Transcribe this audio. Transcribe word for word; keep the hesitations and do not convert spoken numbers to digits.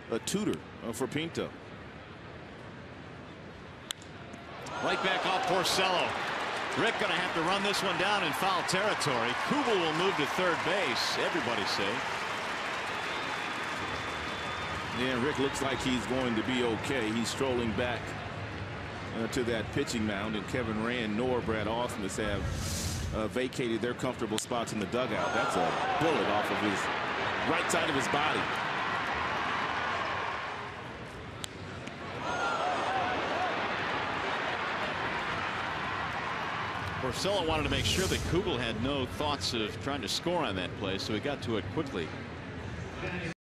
a tutor uh, for Pinto. Right back off Porcello. Rick going to have to run this one down in foul territory. Kubel will move to third base. Everybody's safe. Yeah, Rick looks like he's going to be okay. He's strolling back uh, to that pitching mound, and Kevin Rand nor Brad Ausmus have uh, vacated their comfortable spots in the dugout. That's a bullet off of his right side of his body. Porcello wanted to make sure that Kubel had no thoughts of trying to score on that play, so he got to it quickly.